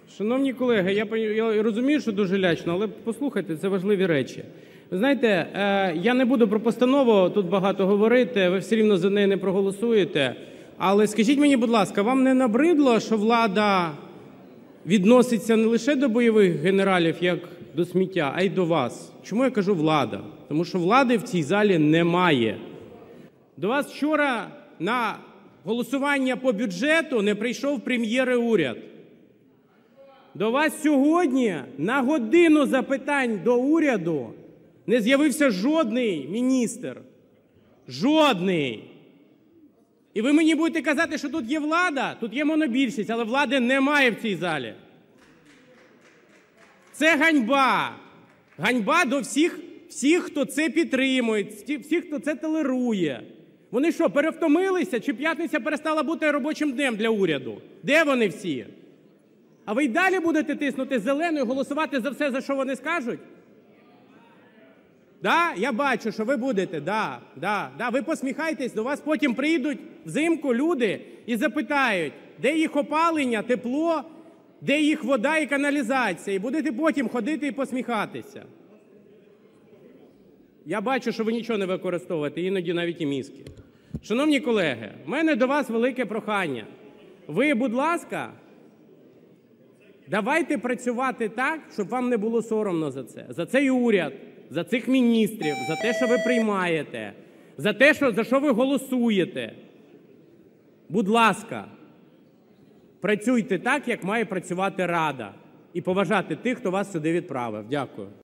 Шановні колеги, я розумію, що дуже лячно, але послухайте, це важливі речі. Ви знаєте, я не буду про постанову тут багато говорити, ви все рівно за неї не проголосуєте. Але скажіть мені, будь ласка, вам не набридло, що влада відноситься не лише до бойових генералів, як до сміття, а й до вас? Чому я кажу влада? Тому що влади в цій залі немає. До вас вчора на голосування по бюджету не прийшов прем'єр і уряд. До вас сьогодні на годину запитань до уряду не з'явився жодний міністр. Жодний. І ви мені будете казати, що тут є влада? Тут є монобільшість, але влади немає в цій залі. Це ганьба. Ганьба до всіх, хто це підтримує, всіх, хто це толерує. Вони що, перевтомилися? Чи п'ятниця перестала бути робочим днем для уряду? Де вони всі? А ви й далі будете тиснути зелену і голосувати за все, за що вони скажуть? Да? Я бачу, що ви будете. Да. Ви посміхайтесь, до вас потім прийдуть взимку люди і запитають, де їх опалення, тепло, де їх вода і каналізація. І будете потім ходити і посміхатися. Я бачу, що ви нічого не використовуєте, іноді навіть і мізки. Шановні колеги, в мене до вас велике прохання. Ви, будь ласка, давайте працювати так, щоб вам не було соромно за це. За цей уряд, за цих міністрів, за те, що ви приймаєте, за те, за що ви голосуєте. Будь ласка, працюйте так, як має працювати Рада. І поважати тих, хто вас сюди відправив. Дякую.